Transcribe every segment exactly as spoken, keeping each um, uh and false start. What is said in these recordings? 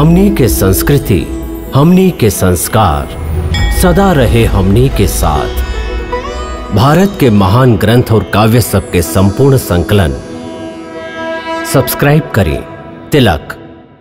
हमनी के संस्कृति, हमनी के संस्कार सदा रहे हमनी के साथ। भारत के महान ग्रंथ और काव्य सब के संपूर्ण संकलन सब्सक्राइब करें तिलक।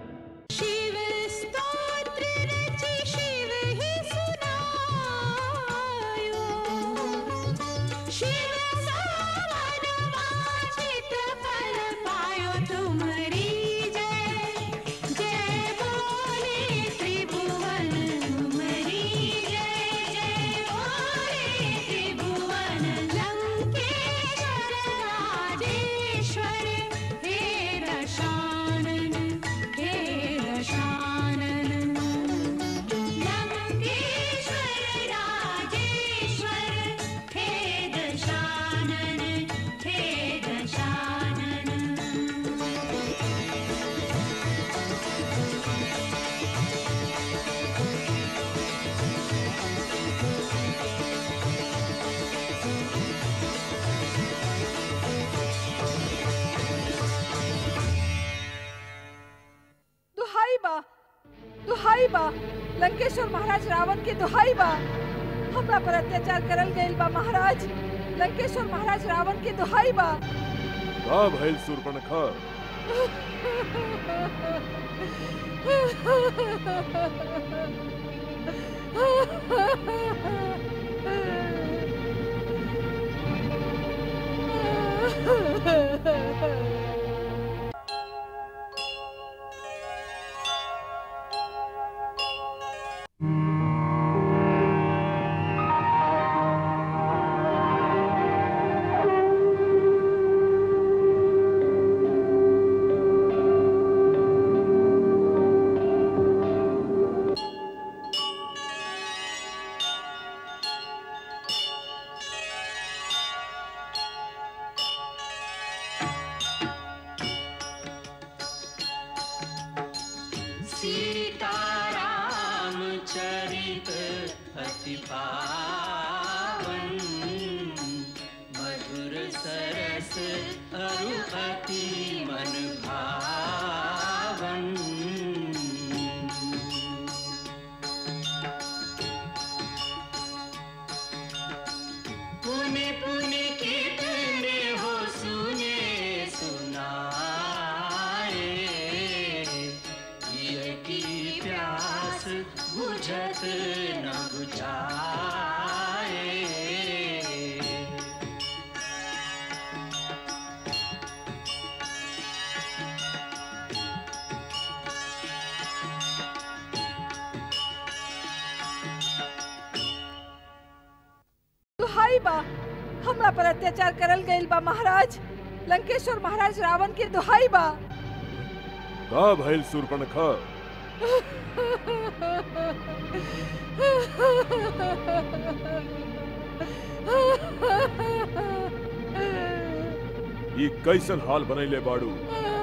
दुहाई बा लंकेश्वर महाराज रावण के दुहाई बा हमरा पर अत्याचार करल गइल बा महाराज। लंकेश्वर महाराज रावण के दुहाई बा। का भइल शूर्पणखा? सीताराम चरित अति पावन, मधुर सरस अरु अति मन भावन। पुण्य पुण्य कितने हो सुने सुनाए, प्यास बुझत न बुझाए। दुहाई बा हमरा पर अत्याचार करल गइल बा महाराज। लंकेश्वर महाराज रावण के दुहाई बा। का भइल शूर्पणखा? ये कैसन हाल बनैले बाड़ू?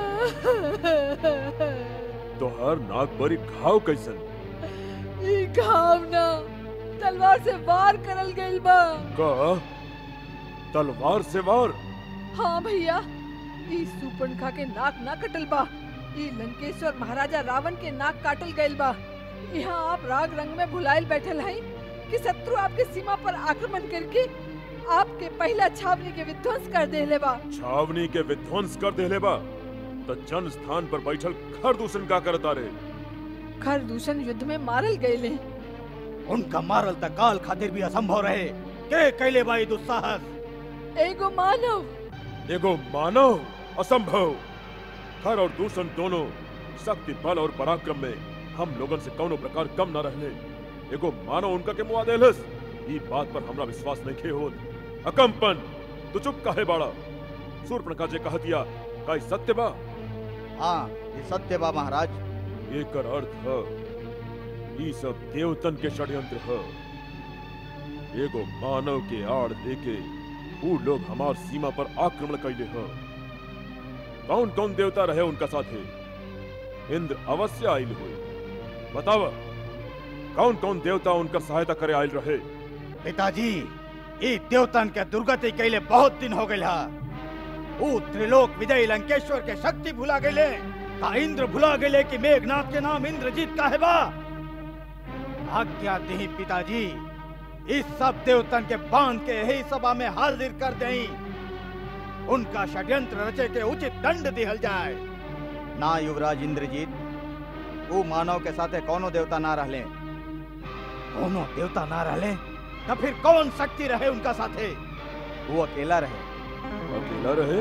तोहर नाक पर घाव कैसन? ई घाव ना तलवार से वार करल गइल बा। का तलवार से वार? हाँ भैया, ई शूर्पणखा के नाक ना कटल बा, ई लंकेश्वर महाराजा रावण के नाक काटल गइल बा। यहाँ आप राग रंग में भुलाइल बैठल हैं कि शत्रु आपके सीमा पर आक्रमण करके आपके पहला छावनी के विध्वंस कर देले बा। छावनी के विध्वंस कर देले बा तो जन स्थान पर बैठल खरदूषण का करता रे? खरदूषण युद्ध में मारल गए। उनका मारल तक काल खातिर भी असंभव रहे। के कैले बाई दुस्साहस? एगो मानव एगो मानव असंभव। खर और दूषण दोनों शक्ति बल और पराक्रम में हम लोगन से कौनो प्रकार कम न रहले। एगो मानव उनका के मुआ देलस। ई बात पर हमरा विश्वास नहीं खे होत। अकंपन तू चुप काहे बाड़ा? शूर्पणखा जे कह दिया का सत्य बा? हाँ ये सत्य बा महाराज। एकर अर्थ है ई सब देवतन के षड्यंत्र है। एगो मानव के आड़ लेके वो लोग हमार सीमा पर आक्रमण कैले हैं। कौन कौन देवता रहे उनका साथे? इंद्र अवश्य आयल हुए। बताव कौन कौन देवता उनका सहायता करे आयल रहे? पिताजी ई देवतन के दुर्गति कैले बहुत दिन हो गए। वो त्रिलोक विजयी लंकेश्वर के शक्ति भुला गए। का इंद्र भुला गेले कि मेघनाथ के नाम इंद्रजीत का है बा। आज्ञा दे पिताजी, इस सब देवतन के बांध के यही सभा में हाजिर कर दें। उनका षड्यंत्र रचे के उचित दंड दिहल जाए। ना युवराज इंद्रजीत, वो मानव के साथे कोनो देवता ना रहले। कोनो देवता ना रहले तो फिर कौन शक्ति रहे उनका साथे? वो अकेला रहे। अकेला रहे?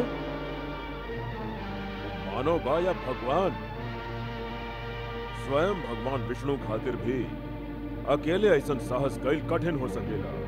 मानो बा या भगवान? स्वयं भगवान विष्णु खातिर भी अकेले ऐसा साहस कईल कठिन हो सकेला।